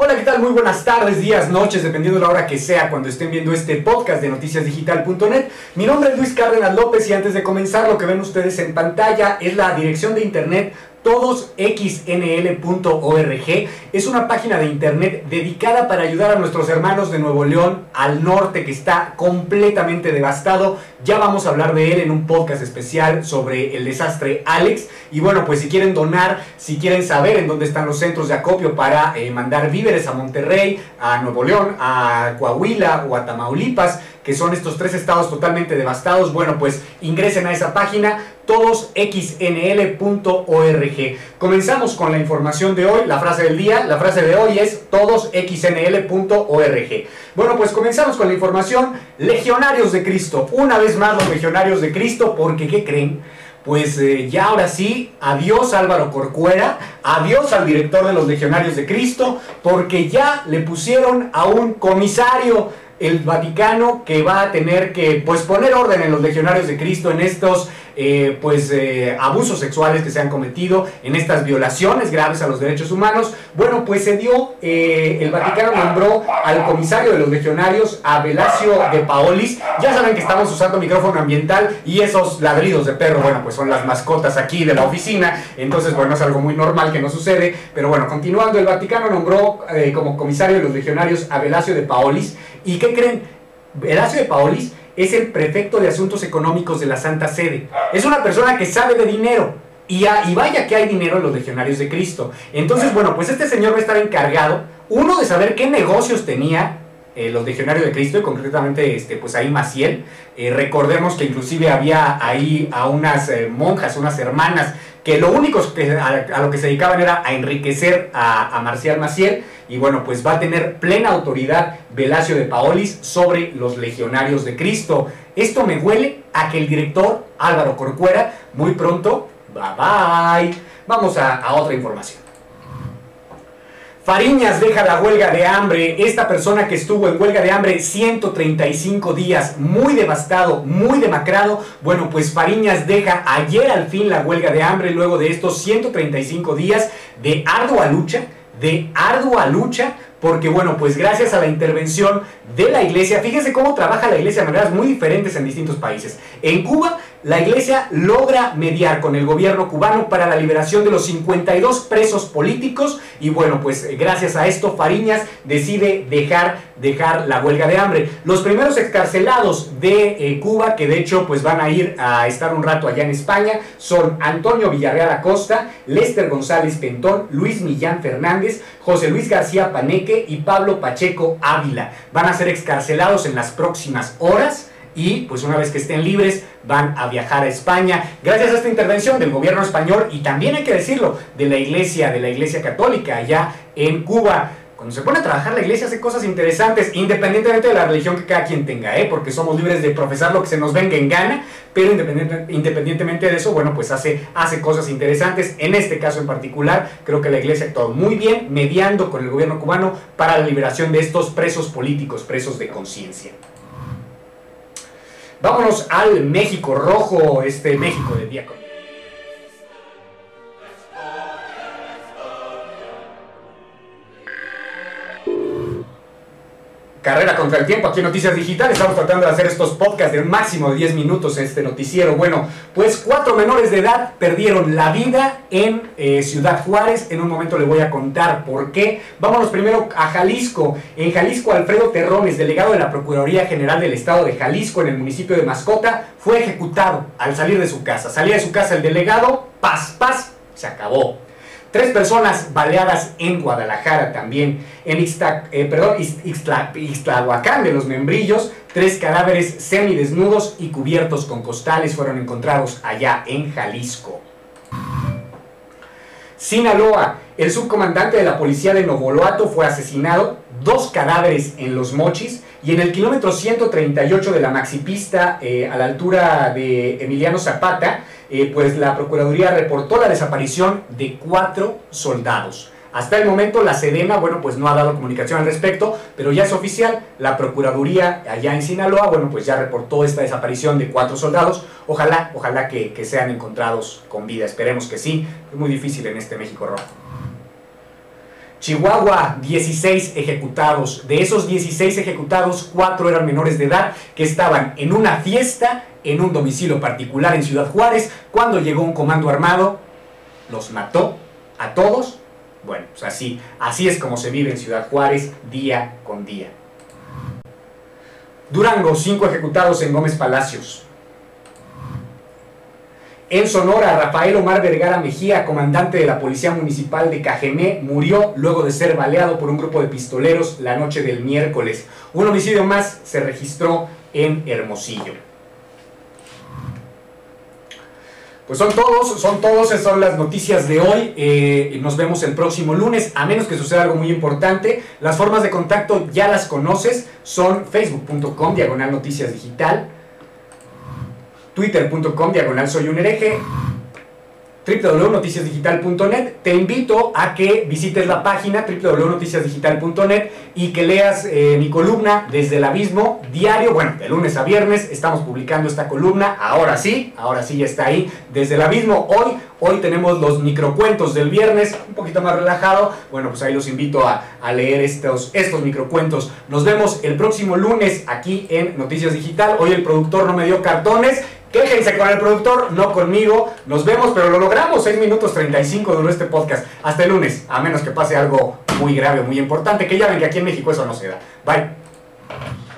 Hola, ¿qué tal? Muy buenas tardes, días, noches, dependiendo de la hora que sea cuando estén viendo este podcast de noticiasdigital.net. Mi nombre es Luis Cárdenas López y antes de comenzar, lo que ven ustedes en pantalla es la dirección de internet todosxnl.org. Es una página de internet dedicada para ayudar a nuestros hermanos de Nuevo León, al norte, que está completamente devastado. Ya vamos a hablar de él en un podcast especial sobre el desastre Alex. Y bueno, pues si quieren donar, si quieren saber en dónde están los centros de acopio para mandar víveres a Monterrey, a Nuevo León, a Coahuila o a Tamaulipas, que son estos tres estados totalmente devastados, bueno, pues ingresen a esa página, todosxnl.org. Comenzamos con la información de hoy, la frase del día. La frase de hoy es todosxnl.org. Bueno, pues comenzamos con la información. Legionarios de Cristo, una vez más los Legionarios de Cristo, porque ¿qué creen? Pues ya ahora sí, adiós Álvaro Corcuera, adiós al director de los Legionarios de Cristo, porque ya le pusieron a un comisario el Vaticano que va a tener que pues poner orden en los Legionarios de Cristo, en estos abusos sexuales que se han cometido, en estas violaciones graves a los derechos humanos. Bueno, pues se dio, el Vaticano nombró al comisario de los Legionarios, a Velasio de Paolis. Ya saben que estamos usando micrófono ambiental y esos ladridos de perro, bueno, pues son las mascotas aquí de la oficina, entonces bueno, es algo muy normal que no sucede, pero bueno, continuando, el Vaticano nombró como comisario de los Legionarios a Velasio de Paolis. ¿Y qué creen? Velasio de Paolis es el prefecto de Asuntos Económicos de la Santa Sede. Es una persona que sabe de dinero. Y vaya que hay dinero en los Legionarios de Cristo. Entonces, bueno, pues este señor va a estar encargado, uno, de saber qué negocios tenía los Legionarios de Cristo, y concretamente pues ahí Maciel. Recordemos que inclusive había ahí a unas monjas, unas hermanas, que lo único a lo que se dedicaban era a enriquecer a Marcial Maciel. Y bueno, pues va a tener plena autoridad Velasio de Paolis sobre los Legionarios de Cristo. Esto me huele a que el director Álvaro Corcuera muy pronto, bye bye. Vamos a otra información. Fariñas deja la huelga de hambre. Esta persona que estuvo en huelga de hambre 135 días, muy devastado, muy demacrado. Bueno, pues Fariñas deja ayer al fin la huelga de hambre, luego de estos 135 días de ardua lucha, porque bueno, pues gracias a la intervención de la iglesia, fíjense cómo trabaja la iglesia de maneras muy diferentes en distintos países. En Cuba, la iglesia logra mediar con el gobierno cubano para la liberación de los 52 presos políticos, y bueno, pues gracias a esto Fariñas decide dejar la huelga de hambre. Los primeros excarcelados de Cuba, que de hecho pues van a ir a estar un rato allá en España, son Antonio Villarreal Acosta, Lester González Pentón, Luis Millán Fernández, José Luis García Paneque y Pablo Pacheco Ávila. Van a ser excarcelados en las próximas horas. Y pues una vez que estén libres van a viajar a España gracias a esta intervención del gobierno español, y también hay que decirlo, de la iglesia católica allá en Cuba. Cuando se pone a trabajar la iglesia hace cosas interesantes, independientemente de la religión que cada quien tenga, porque somos libres de profesar lo que se nos venga en gana, pero independientemente de eso, bueno, pues hace cosas interesantes. En este caso en particular, creo que la iglesia ha actuado muy bien, mediando con el gobierno cubano para la liberación de estos presos políticos, presos de conciencia. Vámonos al México rojo, este México de día con... Carrera contra el tiempo aquí en Noticias Digital. Estamos tratando de hacer estos podcasts de un máximo de 10 minutos, este noticiero. Bueno, pues 4 menores de edad perdieron la vida en Ciudad Juárez. En un momento les voy a contar por qué. Vámonos primero a Jalisco. En Jalisco, Alfredo Terrones, delegado de la Procuraduría General del Estado de Jalisco en el municipio de Mascota, fue ejecutado al salir de su casa. Salía de su casa el delegado, paz, se acabó. 3 personas baleadas en Guadalajara también. En Ixtlahuacán de los Membrillos, 3 cadáveres semidesnudos y cubiertos con costales fueron encontrados allá en Jalisco. Sinaloa, el subcomandante de la policía de Navolato fue asesinado, 2 cadáveres en Los Mochis, y en el kilómetro 138 de la maxipista a la altura de Emiliano Zapata, pues la Procuraduría reportó la desaparición de 4 soldados. Hasta el momento la Sedena, bueno, pues no ha dado comunicación al respecto, pero ya es oficial, la Procuraduría allá en Sinaloa, bueno, pues ya reportó esta desaparición de 4 soldados. Ojalá que sean encontrados con vida, esperemos que sí, es muy difícil en este México rojo. Chihuahua, 16 ejecutados. De esos 16 ejecutados, 4 eran menores de edad que estaban en una fiesta en un domicilio particular en Ciudad Juárez. Cuando llegó un comando armado, los mató a todos. Bueno, pues así es como se vive en Ciudad Juárez día con día. Durango, 5 ejecutados en Gómez Palacios. En Sonora, Rafael Omar Vergara Mejía, comandante de la Policía Municipal de Cajemé, murió luego de ser baleado por un grupo de pistoleros la noche del miércoles. Un homicidio más se registró en Hermosillo. Pues son todos, esas son las noticias de hoy. Nos vemos el próximo lunes, a menos que suceda algo muy importante. Las formas de contacto ya las conoces, son facebook.com/noticiasdigital, twitter.com/soyunhereje, www.noticiasdigital.net. Te invito a que visites la página www.noticiasdigital.net y que leas mi columna Desde el Abismo diario. Bueno, de lunes a viernes estamos publicando esta columna. Ahora sí ya está ahí, Desde el Abismo. Hoy tenemos los microcuentos del viernes, un poquito más relajado. Bueno, pues ahí los invito a leer estos microcuentos. Nos vemos el próximo lunes aquí en Noticias Digital. Hoy el productor no me dio cartones. Quéjense con el productor, no conmigo. Nos vemos, pero lo logramos. 6 minutos 35 duró este podcast. Hasta el lunes, a menos que pase algo muy grave, muy importante, que ya ven que aquí en México eso no se da. Bye.